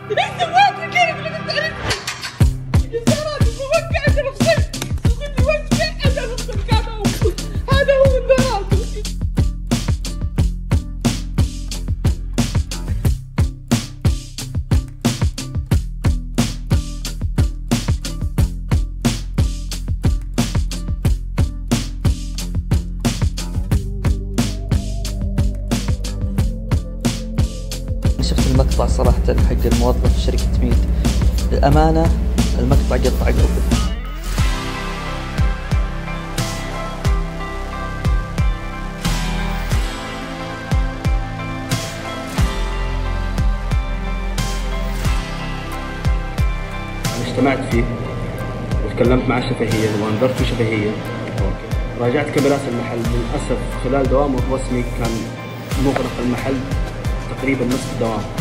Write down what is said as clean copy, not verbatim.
انت واقف كيف اللي بتعرف السيارات الموقعة في الصيف صدق وجهي انا نص هذا هو النهار. شفت المقطع صراحة حق الموظف في شركة ميد، للأمانة المقطع قطع قلبي. اجتمعت فيه وتكلمت مع الشفهية وانذرت شفهية. راجعت كاميرات المحل، للأسف خلال دوامه الرسمي كان مغلق المحل تقريبا نصف الدوام.